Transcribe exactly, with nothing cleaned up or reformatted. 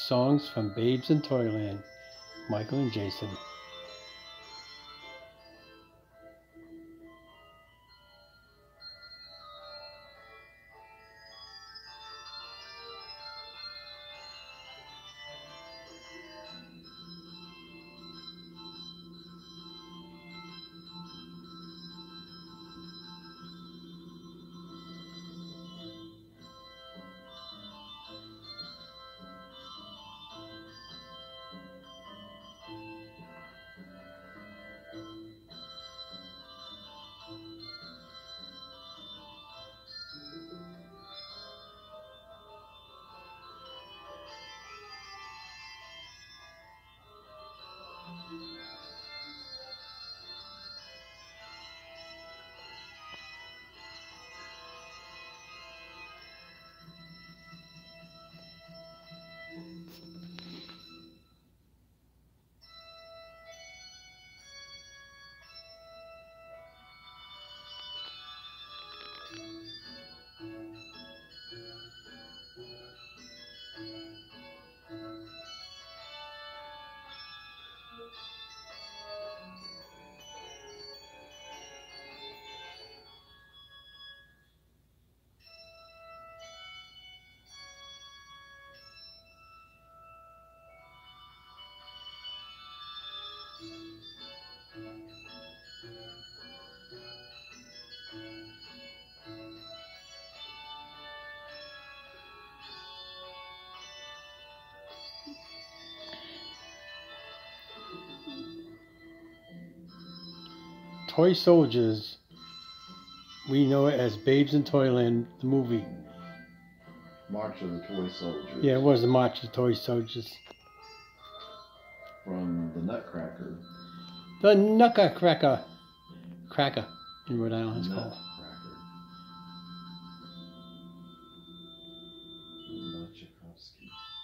songs from Babes in Toyland. Michael and Jason. Toy Soldiers. We know it as Babes in Toyland, the movie. March of the Toy Soldiers. Yeah, it was the March of the Toy Soldiers. From the Nutcracker. The Nutcracker. Cracker, in Rhode Island, it's called. Nutcracker. Nutchikowski.